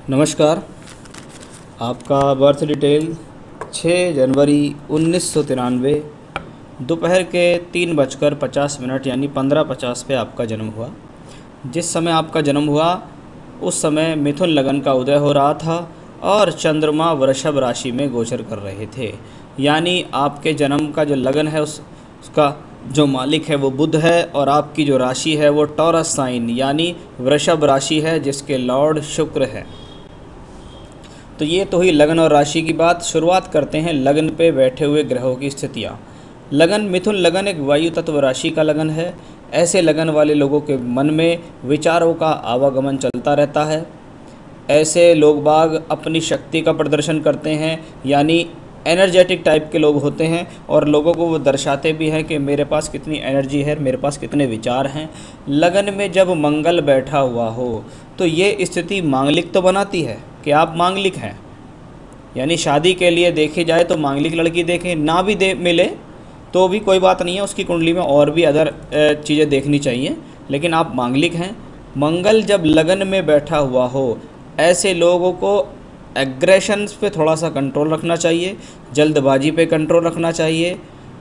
नमस्कार। आपका birth detail 6 जनवरी 1993 दोपहर के 3:50 यानी 15:50 पे आपका जन्म हुआ। जिस समय आपका जन्म हुआ उस समय मिथुन लगन का उदय हो रहा था और चंद्रमा वृषभ राशि में गोचर कर रहे थे। यानी आपके जन्म का जो लगन है उसका जो मालिक है वो बुध है और आपकी जो राशि है वो टॉरस साइन यानी वृषभ राशि है जिसके लॉर्ड शुक्र है। तो ये तो हुई लगन और राशि की बात। शुरुआत करते हैं लगन पे बैठे हुए ग्रहों की स्थितियाँ। लगन मिथुन लगन एक वायु तत्व राशि का लगन है। ऐसे लगन वाले लोगों के मन में विचारों का आवागमन चलता रहता है। ऐसे लोग बाग अपनी शक्ति का प्रदर्शन करते हैं, यानी एनर्जेटिक टाइप के लोग होते हैं और लोगों को वो दर्शाते भी हैं कि मेरे पास कितनी एनर्जी है, मेरे पास कितने विचार हैं। लगन में जब मंगल बैठा हुआ हो तो ये स्थिति मांगलिक तो बनाती है कि आप मांगलिक हैं, यानी शादी के लिए देखी जाए तो मांगलिक लड़की देखें, ना भी मिले तो भी कोई बात नहीं है, उसकी कुंडली में और भी अदर चीज़ें देखनी चाहिए, लेकिन आप मांगलिक हैं। मंगल जब लगन में बैठा हुआ हो ऐसे लोगों को एग्रेशंस पे थोड़ा सा कंट्रोल रखना चाहिए, जल्दबाजी पे कंट्रोल रखना चाहिए,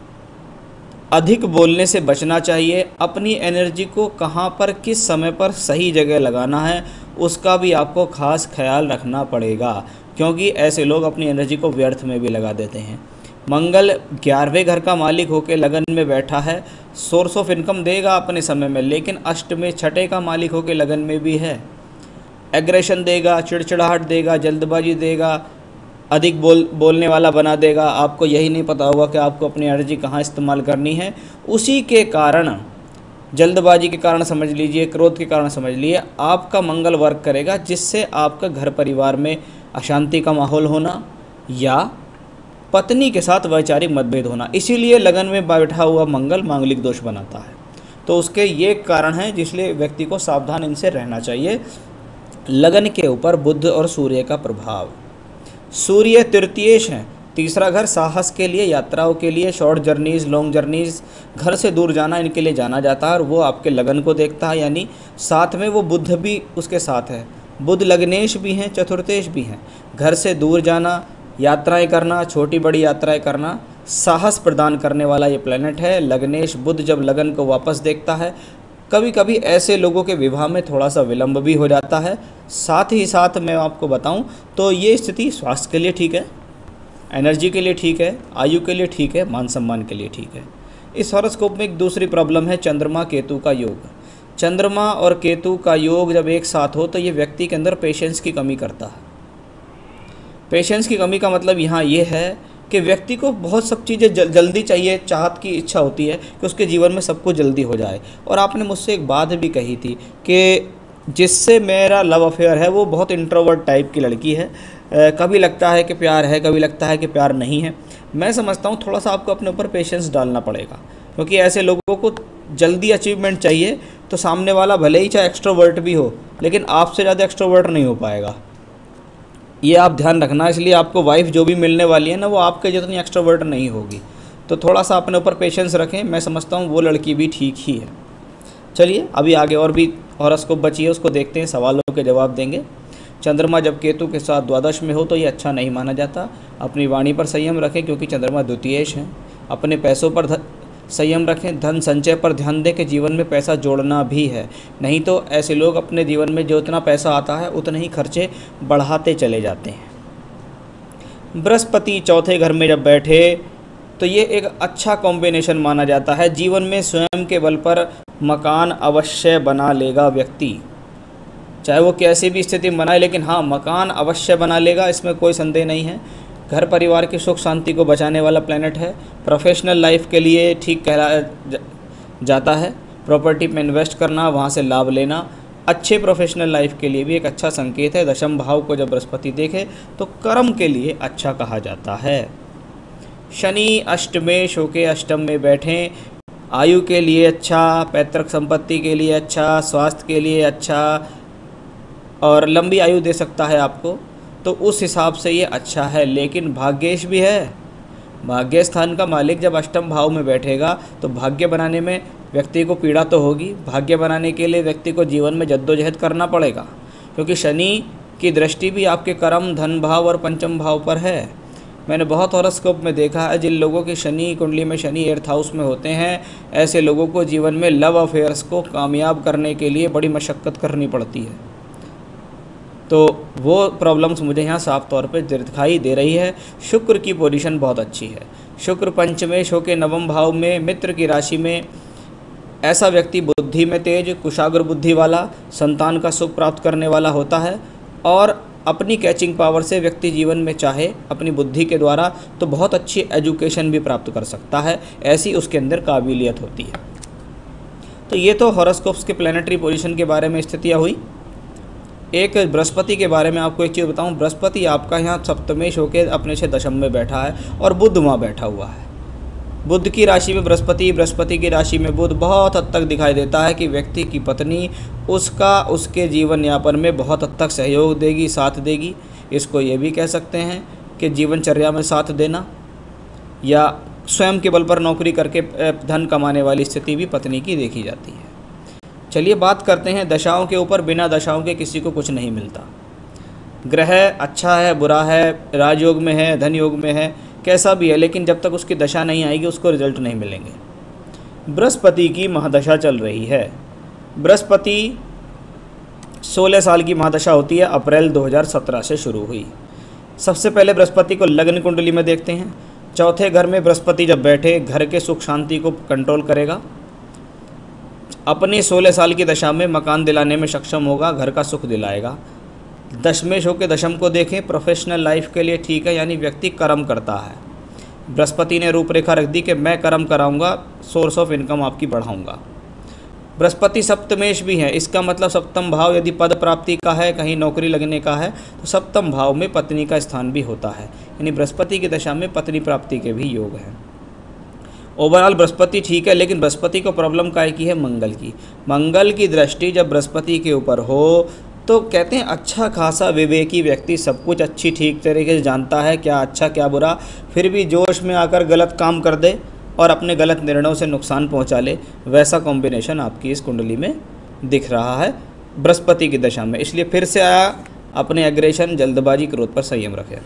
अधिक बोलने से बचना चाहिए। अपनी एनर्जी को कहाँ पर किस समय पर सही जगह लगाना है उसका भी आपको खास ख्याल रखना पड़ेगा, क्योंकि ऐसे लोग अपनी एनर्जी को व्यर्थ में भी लगा देते हैं। मंगल 11वें घर का मालिक होकर लगन में बैठा है, सोर्स ऑफ इनकम देगा अपने समय में, लेकिन अष्टमें 6ठे का मालिक होकर लगन में भी है। एग्रेशन देगा, चिड़चिड़ाहट देगा, जल्दबाजी देगा, अधिक बोलने वाला बना देगा। आपको यही नहीं पता होगा कि आपको अपनी एनर्जी कहाँ इस्तेमाल करनी है। उसी के कारण, जल्दबाजी के कारण समझ लीजिए, क्रोध के कारण समझ लीजिए, आपका मंगल वर्क करेगा, जिससे आपका घर परिवार में अशांति का माहौल होना या पत्नी के साथ वैचारिक मतभेद होना। इसीलिए लगन में बैठा हुआ मंगल मांगलिक दोष बनाता है। तो उसके ये कारण हैं जिसलिए व्यक्ति को सावधान इनसे रहना चाहिए। लगन के ऊपर बुध और सूर्य का प्रभाव। सूर्य तृतीयेश हैं, तीसरा घर साहस के लिए, यात्राओं के लिए, शॉर्ट जर्नीज़, लॉन्ग जर्नीज़, घर से दूर जाना, इनके लिए जाना जाता है और वो आपके लगन को देखता है, यानी साथ में वो बुध भी उसके साथ है। बुध लग्नेश भी हैं, चतुर्थेश भी हैं। घर से दूर जाना, यात्राएं करना, छोटी बड़ी यात्राएं करना, साहस प्रदान करने वाला ये प्लैनेट है। लग्नेश बुध जब लगन को वापस देखता है, कभी कभी ऐसे लोगों के विवाह में थोड़ा सा विलंब भी हो जाता है। साथ ही साथ मैं आपको बताऊं तो ये स्थिति स्वास्थ्य के लिए ठीक है, एनर्जी के लिए ठीक है, आयु के लिए ठीक है, मान सम्मान के लिए ठीक है। इस हॉरोस्कोप में एक दूसरी प्रॉब्लम है, चंद्रमा केतु का योग। चंद्रमा और केतु का योग जब एक साथ हो तो ये व्यक्ति के अंदर पेशेंस की कमी करता है। पेशेंस की कमी का मतलब यहाँ ये है कि व्यक्ति को बहुत सब चीज़ें जल्दी चाहिए, चाहत की इच्छा होती है कि उसके जीवन में सब कुछ जल्दी हो जाए। और आपने मुझसे एक बात भी कही थी कि जिससे मेरा लव अफेयर है वो बहुत इंट्रोवर्ट टाइप की लड़की है, कभी लगता है कि प्यार है, कभी लगता है कि प्यार नहीं है। मैं समझता हूँ थोड़ा सा आपको अपने ऊपर पेशेंस डालना पड़ेगा, क्योंकि ऐसे लोगों को जल्दी अचीवमेंट चाहिए। तो सामने वाला भले ही चाहे एक्सट्रोवर्ट भी हो, लेकिन आपसे ज़्यादा एक्सट्रोवर्ट नहीं हो पाएगा, ये आप ध्यान रखना। इसलिए आपको वाइफ जो भी मिलने वाली है ना, वो आपके जितनी एक्सट्रोवर्ट नहीं होगी। तो थोड़ा सा अपने ऊपर पेशेंस रखें। मैं समझता हूँ वो लड़की भी ठीक ही है। चलिए अभी आगे और भी हॉरोस्कोप बची है, उसको देखते हैं, सवालों के जवाब देंगे। चंद्रमा जब केतु के साथ द्वादश में हो तो ये अच्छा नहीं माना जाता। अपनी वाणी पर संयम रखें, क्योंकि चंद्रमा द्वितीयेश हैं। अपने पैसों पर संयम रखें, धन संचय पर ध्यान दें कि जीवन में पैसा जोड़ना भी है, नहीं तो ऐसे लोग अपने जीवन में जो इतना पैसा आता है उतने ही खर्चे बढ़ाते चले जाते हैं। बृहस्पति चौथे घर में जब बैठे तो ये एक अच्छा कॉम्बिनेशन माना जाता है। जीवन में स्वयं के बल पर मकान अवश्य बना लेगा व्यक्ति, चाहे वो कैसी भी स्थिति में बनाए, लेकिन हाँ मकान अवश्य बना लेगा, इसमें कोई संदेह नहीं है। घर परिवार की सुख शांति को बचाने वाला प्लैनेट है। प्रोफेशनल लाइफ के लिए ठीक कहला जाता है। प्रॉपर्टी में इन्वेस्ट करना, वहाँ से लाभ लेना अच्छे प्रोफेशनल लाइफ के लिए भी एक अच्छा संकेत है। दशम भाव को जब बृहस्पति देखे तो कर्म के लिए अच्छा कहा जाता है। शनि अष्टमेश होके अष्टम में बैठें, आयु के लिए अच्छा, पैतृक संपत्ति के लिए अच्छा, स्वास्थ्य के लिए अच्छा और लंबी आयु दे सकता है आपको, तो उस हिसाब से ये अच्छा है। लेकिन भाग्येश भी है। भाग्य स्थान का मालिक जब अष्टम भाव में बैठेगा तो भाग्य बनाने में व्यक्ति को पीड़ा तो होगी। भाग्य बनाने के लिए व्यक्ति को जीवन में जद्दोजहद करना पड़ेगा, क्योंकि शनि की दृष्टि भी आपके कर्म, धन भाव और पंचम भाव पर है। मैंने बहुत हॉरोस्कोप में देखा है, जिन लोगों की शनि कुंडली में शनि 8th हाउस में होते हैं, ऐसे लोगों को जीवन में लव अफेयर्स को कामयाब करने के लिए बड़ी मशक्क़त करनी पड़ती है। तो वो प्रॉब्लम्स मुझे यहाँ साफ तौर पे दिखाई दे रही है। शुक्र की पोजीशन बहुत अच्छी है। शुक्र पंचमेश होकर 9वें भाव में मित्र की राशि में, ऐसा व्यक्ति बुद्धि में तेज, कुशाग्र बुद्धि वाला, संतान का सुख प्राप्त करने वाला होता है और अपनी कैचिंग पावर से व्यक्ति जीवन में चाहे अपनी बुद्धि के द्वारा तो बहुत अच्छी एजुकेशन भी प्राप्त कर सकता है, ऐसी उसके अंदर काबिलियत होती है। तो ये तो हॉरोस्कोप्स के प्लैनेटरी पोजीशन के बारे में स्थितियाँ हुई। एक बृहस्पति के बारे में आपको एक चीज़ बताऊं, बृहस्पति आपका यहाँ सप्तमेश होकर अपने से दशम में बैठा है और बुध वहाँ बैठा हुआ है। बुध की राशि में बृहस्पति, बृहस्पति की राशि में बुध बहुत हद तक दिखाई देता है कि व्यक्ति की पत्नी उसके जीवन यापन में बहुत हद तक सहयोग देगी, साथ देगी। इसको ये भी कह सकते हैं कि जीवनचर्या में साथ देना, या स्वयं के बल पर नौकरी करके धन कमाने वाली स्थिति भी पत्नी की देखी जाती है। चलिए बात करते हैं दशाओं के ऊपर। बिना दशाओं के किसी को कुछ नहीं मिलता। ग्रह अच्छा है, बुरा है, राजयोग में है, धन योग में है, कैसा भी है, लेकिन जब तक उसकी दशा नहीं आएगी उसको रिजल्ट नहीं मिलेंगे। बृहस्पति की महादशा चल रही है। बृहस्पति 16 साल की महादशा होती है, अप्रैल 2017 से शुरू हुई। सबसे पहले बृहस्पति को लग्न कुंडली में देखते हैं। चौथे घर में बृहस्पति जब बैठे, घर के सुख शांति को कंट्रोल करेगा। अपनी 16 साल की दशा में मकान दिलाने में सक्षम होगा, घर का सुख दिलाएगा। दशमेश होकर दशम को देखें, प्रोफेशनल लाइफ के लिए ठीक है, यानी व्यक्ति कर्म करता है। बृहस्पति ने रूपरेखा रख दी कि मैं कर्म कराऊंगा, सोर्स ऑफ इनकम आपकी बढ़ाऊंगा। बृहस्पति सप्तमेश भी है, इसका मतलब सप्तम भाव यदि पद प्राप्ति का है, कहीं नौकरी लगने का है, तो सप्तम भाव में पत्नी का स्थान भी होता है, यानी बृहस्पति की दशा में पत्नी प्राप्ति के भी योग हैं। ओवरऑल बृहस्पति ठीक है, लेकिन बृहस्पति को प्रॉब्लम काय की है? मंगल की। मंगल की दृष्टि जब बृहस्पति के ऊपर हो तो कहते हैं अच्छा खासा विवेकी व्यक्ति सब कुछ अच्छी ठीक तरीके से जानता है, क्या अच्छा क्या बुरा, फिर भी जोश में आकर गलत काम कर दे और अपने गलत निर्णयों से नुकसान पहुंचा ले, वैसा कॉम्बिनेशन आपकी इस कुंडली में दिख रहा है बृहस्पति की दशा में। इसलिए फिर से आया, अपने एग्रेशन, जल्दबाजी, क्रोध पर संयम रखें।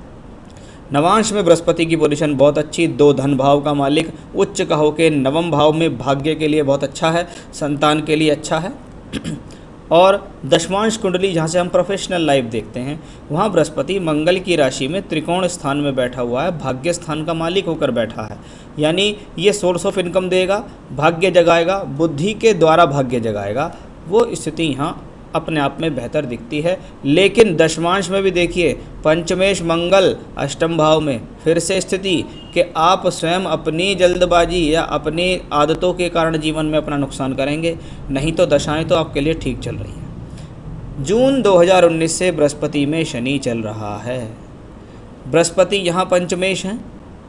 नवांश में बृहस्पति की पोजीशन बहुत अच्छी, 2 धन भाव का मालिक, उच्च का होकर 9वें भाव में भाग्य के लिए बहुत अच्छा है, संतान के लिए अच्छा है। और दशमांश कुंडली जहाँ से हम प्रोफेशनल लाइफ देखते हैं, वहाँ बृहस्पति मंगल की राशि में त्रिकोण स्थान में बैठा हुआ है, भाग्य स्थान का मालिक होकर बैठा है, यानी ये सोर्स ऑफ इनकम देगा, भाग्य जगाएगा, बुद्धि के द्वारा भाग्य जगाएगा। वो स्थिति यहाँ अपने आप में बेहतर दिखती है। लेकिन दशमांश में भी देखिए, पंचमेश मंगल अष्टम भाव में, फिर से स्थिति कि आप स्वयं अपनी जल्दबाजी या अपनी आदतों के कारण जीवन में अपना नुकसान करेंगे, नहीं तो दशाएं तो आपके लिए ठीक चल रही हैं। जून 2019 से बृहस्पति में शनि चल रहा है। बृहस्पति यहाँ पंचमेश हैं,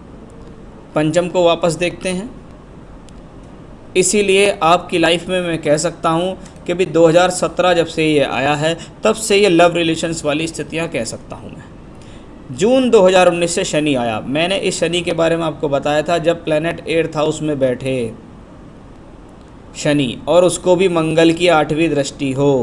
पंचम को वापस देखते हैं। इसीलिए आपकी लाइफ में मैं कह सकता हूँ कि भी 2017 जब से ये आया है, तब से ये लव रिलेशंस वाली स्थितियाँ कह सकता हूँ मैं। जून 2019 से शनि आया। मैंने इस शनि के बारे में आपको बताया था, जब प्लैनेट 8th हाउस में बैठे शनि और उसको भी मंगल की 8वीं दृष्टि हो,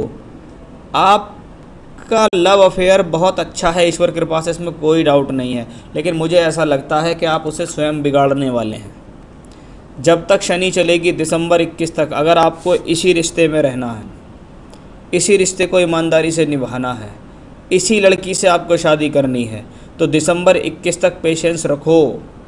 आपका लव अफेयर बहुत अच्छा है, ईश्वर कृपा से, इसमें कोई डाउट नहीं है। लेकिन मुझे ऐसा लगता है कि आप उसे स्वयं बिगाड़ने वाले हैं। जब तक शनि चलेगी दिसंबर 21 तक, अगर आपको इसी रिश्ते में रहना है, इसी रिश्ते को ईमानदारी से निभाना है, इसी लड़की से आपको शादी करनी है, तो दिसंबर 21 तक पेशेंस रखो,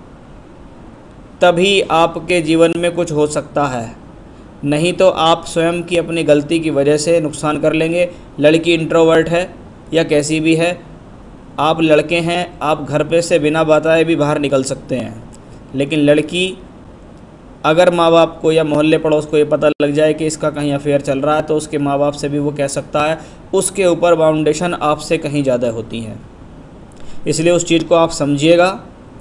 तभी आपके जीवन में कुछ हो सकता है। नहीं तो आप स्वयं की अपनी गलती की वजह से नुकसान कर लेंगे। लड़की इंट्रोवर्ट है या कैसी भी है, आप लड़के हैं, आप घर पे से बिना बताए भी बाहर निकल सकते हैं। लेकिन लड़की, अगर माँ बाप को या मोहल्ले पड़ोस को ये पता लग जाए कि इसका कहीं अफेयर चल रहा है, तो उसके माँ बाप से भी वो कह सकता है। उसके ऊपर बाउंडेशन आपसे कहीं ज़्यादा होती है। इसलिए उस चीज़ को आप समझिएगा,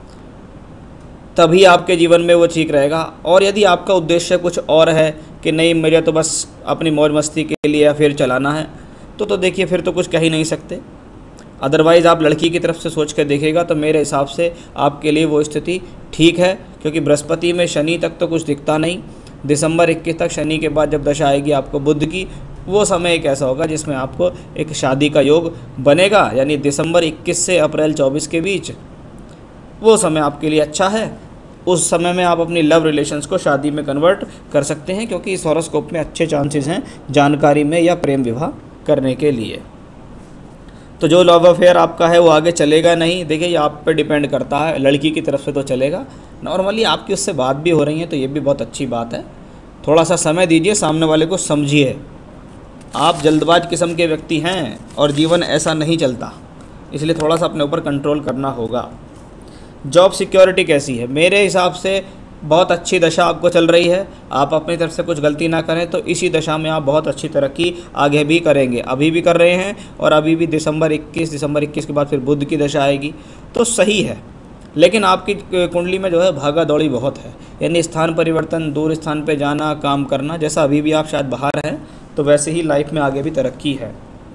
तभी आपके जीवन में वो ठीक रहेगा। और यदि आपका उद्देश्य कुछ और है कि नहीं, मुझे तो बस अपनी मौज मस्ती के लिए अफेयर चलाना है, तो देखिए फिर तो कुछ कह ही नहीं सकते। अदरवाइज़ आप लड़की की तरफ से सोच कर देखिएगा तो मेरे हिसाब से आपके लिए वो स्थिति ठीक है, क्योंकि बृहस्पति में शनि तक तो कुछ दिखता नहीं। दिसंबर 21 तक शनि के बाद जब दशा आएगी आपको बुध की, वो समय एक ऐसा होगा जिसमें आपको एक शादी का योग बनेगा, यानी दिसंबर 21 से अप्रैल 24 के बीच वो समय आपके लिए अच्छा है। उस समय में आप अपनी लव रिलेशंस को शादी में कन्वर्ट कर सकते हैं, क्योंकि इस हॉरोस्कोप में अच्छे चांसेस हैं जानकारी में या प्रेम विवाह करने के लिए। तो जो लव अफेयर आपका है वो आगे चलेगा नहीं, देखिए ये आप पे डिपेंड करता है, लड़की की तरफ से तो चलेगा। नॉर्मली आपकी उससे बात भी हो रही है तो ये भी बहुत अच्छी बात है। थोड़ा सा समय दीजिए, सामने वाले को समझिए। आप जल्दबाज किस्म के व्यक्ति हैं और जीवन ऐसा नहीं चलता, इसलिए थोड़ा सा अपने ऊपर कंट्रोल करना होगा। जॉब सिक्योरिटी कैसी है? मेरे हिसाब से बहुत अच्छी दशा आपको चल रही है। आप अपनी तरफ से कुछ गलती ना करें तो इसी दशा में आप बहुत अच्छी तरक्की आगे भी करेंगे, अभी भी कर रहे हैं और अभी भी दिसंबर 21 के बाद फिर बुध की दशा आएगी तो सही है। लेकिन आपकी कुंडली में जो है भागा दौड़ी बहुत है, यानी स्थान परिवर्तन, दूर स्थान पे जाना, काम करना, जैसा अभी भी आप शायद बाहर हैं तो वैसे ही लाइफ में आगे भी तरक्की है।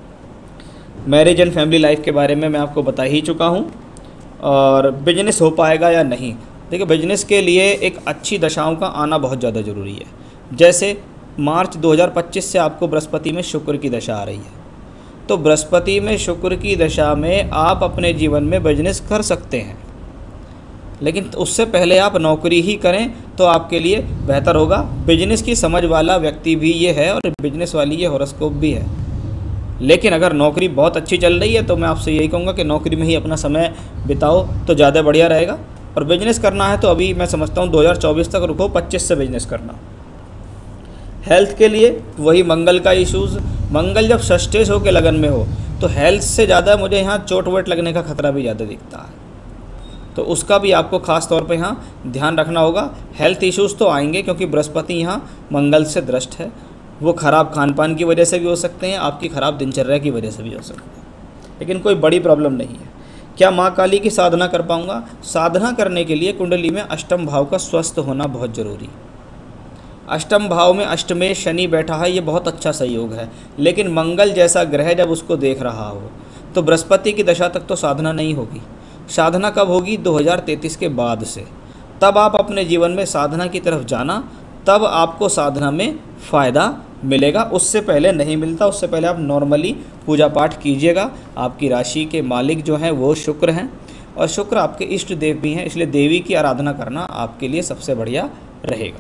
मैरिज एंड फैमिली लाइफ के बारे में मैं आपको बता ही चुका हूँ। और बिजनेस हो पाएगा या नहीं, देखिए बिजनेस के लिए एक अच्छी दशाओं का आना बहुत ज़्यादा ज़रूरी है। जैसे मार्च 2025 से आपको बृहस्पति में शुक्र की दशा आ रही है, तो बृहस्पति में शुक्र की दशा में आप अपने जीवन में बिजनेस कर सकते हैं, लेकिन उससे पहले आप नौकरी ही करें तो आपके लिए बेहतर होगा। बिजनेस की समझ वाला व्यक्ति भी ये है और बिजनेस वाली ये हॉरोस्कोप भी है। लेकिन अगर नौकरी बहुत अच्छी चल रही है तो मैं आपसे यही कहूँगा कि नौकरी में ही अपना समय बिताओ तो ज़्यादा बढ़िया रहेगा। और बिजनेस करना है तो अभी मैं समझता हूँ 2024 तक रुको, 25 से बिजनेस करना। हेल्थ के लिए वही मंगल का इश्यूज़, मंगल जब षष्ठेश हो के लगन में हो तो हेल्थ से ज़्यादा मुझे यहाँ चोट वोट लगने का खतरा भी ज़्यादा दिखता है, तो उसका भी आपको ख़ास तौर पे यहाँ ध्यान रखना होगा। हेल्थ इश्यूज़ तो आएंगे क्योंकि बृहस्पति यहाँ मंगल से दृष्ट है, वो ख़राब खान पान की वजह से भी हो सकते हैं, आपकी ख़राब दिनचर्या की वजह से भी हो सकते हैं, लेकिन कोई बड़ी प्रॉब्लम नहीं है। क्या माँ काली की साधना कर पाऊँगा? साधना करने के लिए कुंडली में अष्टम भाव का स्वस्थ होना बहुत ज़रूरी। अष्टम भाव में अष्टमें शनि बैठा है, ये बहुत अच्छा सहयोग है, लेकिन मंगल जैसा ग्रह जब उसको देख रहा हो तो बृहस्पति की दशा तक तो साधना नहीं होगी। साधना कब होगी? 2033 के बाद से। तब आप अपने जीवन में साधना की तरफ जाना, तब आपको साधना में फ़ायदा मिलेगा, उससे पहले नहीं मिलता। उससे पहले आप नॉर्मली पूजा पाठ कीजिएगा। आपकी राशि के मालिक जो हैं वो शुक्र हैं और शुक्र आपके इष्ट देव भी हैं, इसलिए देवी की आराधना करना आपके लिए सबसे बढ़िया रहेगा।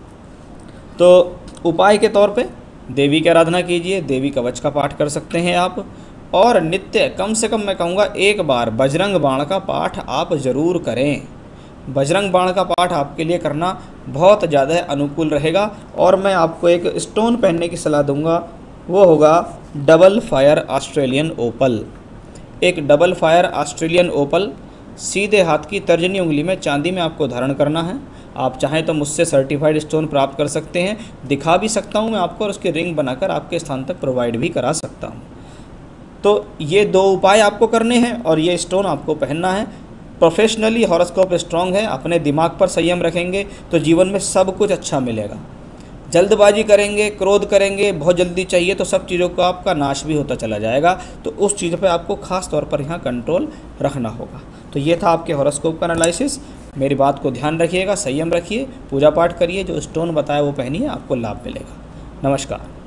तो उपाय के तौर पे देवी की आराधना कीजिए, देवी कवच का पाठ कर सकते हैं आप, और नित्य कम से कम मैं कहूँगा एक बार बजरंग बाण का पाठ आप ज़रूर करें। बजरंग बाण का पाठ आपके लिए करना बहुत ज़्यादा अनुकूल रहेगा। और मैं आपको एक स्टोन पहनने की सलाह दूंगा, वो होगा डबल फायर ऑस्ट्रेलियन ओपल। एक डबल फायर ऑस्ट्रेलियन ओपल सीधे हाथ की तर्जनी उंगली में चांदी में आपको धारण करना है। आप चाहें तो मुझसे सर्टिफाइड स्टोन प्राप्त कर सकते हैं, दिखा भी सकता हूं मैं आपको, और उसकी रिंग बनाकर आपके स्थान तक प्रोवाइड भी करा सकता हूं। तो ये दो उपाय आपको करने हैं और ये स्टोन आपको पहनना है। प्रोफेशनली हॉरोस्कोप स्ट्रांग है, अपने दिमाग पर संयम रखेंगे तो जीवन में सब कुछ अच्छा मिलेगा। जल्दबाजी करेंगे, क्रोध करेंगे, बहुत जल्दी चाहिए तो सब चीज़ों का आपका नाश भी होता चला जाएगा। तो उस चीज़ पे आपको ख़ास तौर पर यहाँ कंट्रोल रखना होगा। तो ये था आपके हॉरोस्कोप का एनालिसिस। मेरी बात को ध्यान रखिएगा, संयम रखिए, पूजा पाठ करिए, जो स्टोन बताया वो पहनिए, आपको लाभ मिलेगा। नमस्कार।